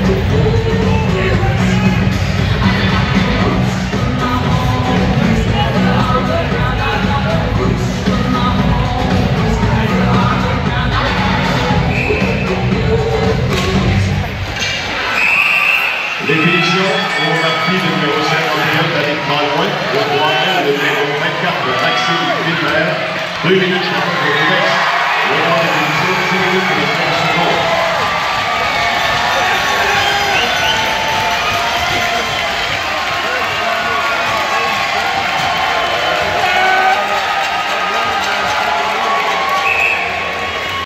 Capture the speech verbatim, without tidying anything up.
Les finitions ont marqué le numéro cinquante et un, David Malouin, au droit, le numéro vingt-quatre, Maxime Vilmer, deux minutes trente pour